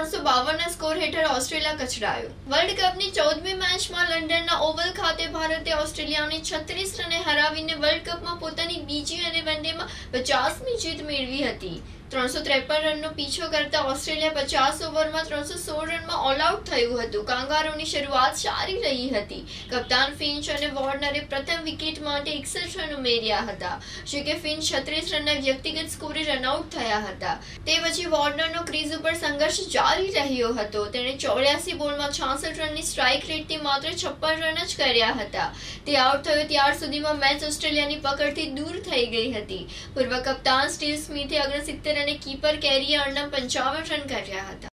352 score હેઠળ Australia કચડાયું। World કપની 14મી મેચમાં લંડનના Oval ખાતે ભારતે ઓસ્ટ્રેલિયાને 36 રને હરાવીને વર્લ્ડ કપમાં પોતાની બીજી અને વનડેમાં 50મી જીત મેળવી હતી। 353 રનનો પીછો કરતા ઓસ્ટ્રેલિયા 50 ઓવરમાં 316 રનમાં ઓલ આઉટ થયું હતું। કાંગારૂની શરૂઆત સારી રહી હતી। કપ્તાન ફિન્ચ અને વોર્નરે પ્રથમ વિકેટ માટે 61 રન ઉમેર્યા હતા, જોકે ફિન્ચ 36 રનના વ્યક્તિગત સ્કોરે રનઆઉટ થયા હતા। તે પછી વોર્નરનો ક્રીઝ ઉપર સંઘર્ષ જારી રહ્યો હતો। તેણે 84 બોલમાં 66 રનની સ્ટ્રાઇક રેટથી માત્ર 56 રન જ કર્યા હતા। તે આઉટ થયો ત્યાર સુધીમાં મેચ ઓસ્ટ્રેલિયાની પકડથી દૂર થઈ ગઈ હતી। પૂર્વ કપ્તાન સ્ટીવ સ્મિથે 69 અને કીપર કેરીએ અર્નમ 55 રન કર્યા હતા।